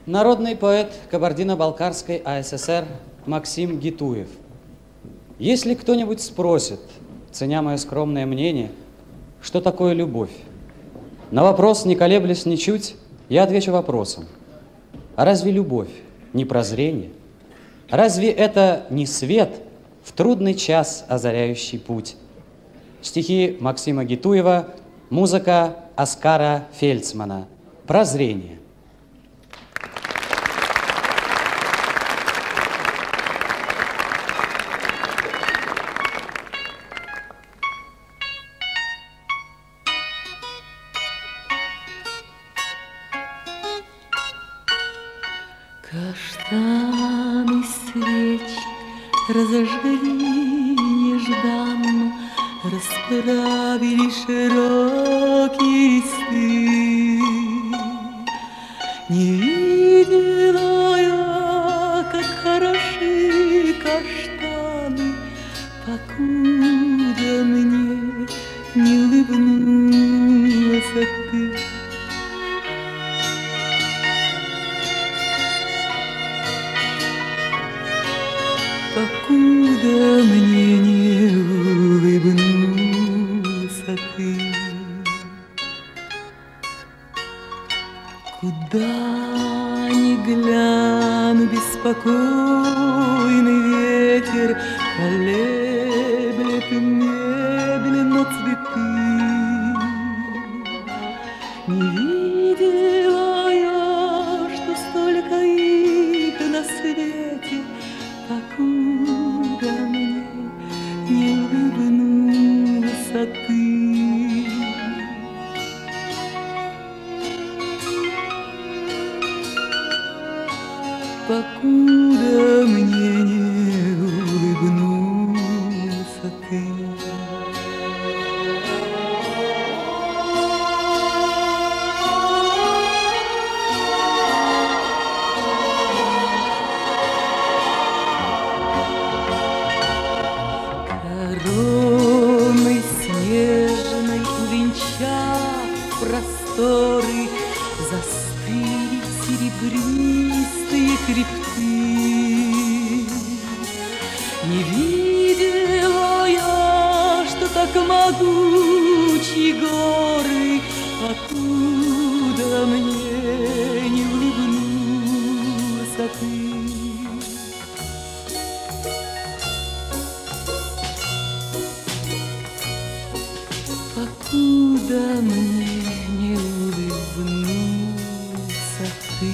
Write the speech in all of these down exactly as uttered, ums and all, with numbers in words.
Народный поэт Кабардино-Балкарской АССР Максим Гитуев. Если кто-нибудь спросит, ценя мое скромное мнение, что такое любовь, на вопрос, не колеблясь ничуть, я отвечу вопросом. А разве любовь не прозрение? Разве это не свет в трудный час, озаряющий путь? Стихи Максима Гитуева, музыка Оскара Фельдсмана. Прозрение. Каштаны свечи разожгли нежданно, расправили широкий стыд. Не видела я, как хороши каштаны, покуда мне не улыбнулась ты. Покуда мне не улыбнулся ты. Куда ни гляну, беспокойный ветер колеблет медленно цветы. Не видела я, что столько их на свете, покуда мне не улыбнулся ты. Покуда мне не улыбнулся ты. Короной снежной увенчав просторы, застыли серебристые хребты. Не видела я, что так могучие горы, покуда мне не улыбнулся ты. Покуда мне не улыбнулся ты.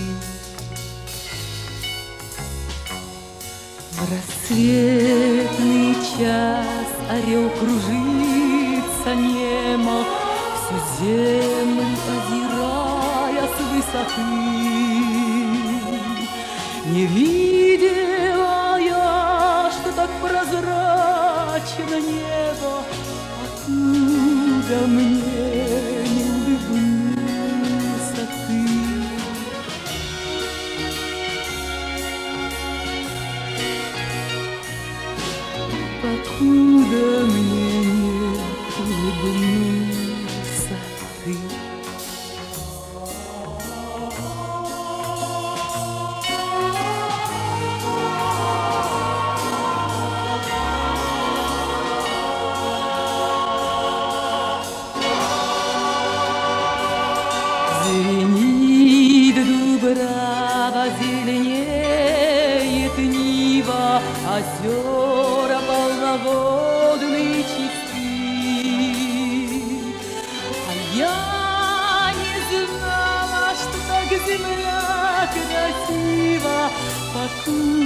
В рассветный час орел кружится немо, всю землю озирая с высоты. Не видела я, что так прозрачно небо, покуда мне не улыбнулся ты. Покуда мне не улыбнулся ты. Звенит дубрава, зеленеет нива, озера полноводные чисты. А я не знала, что так земля красива, покуда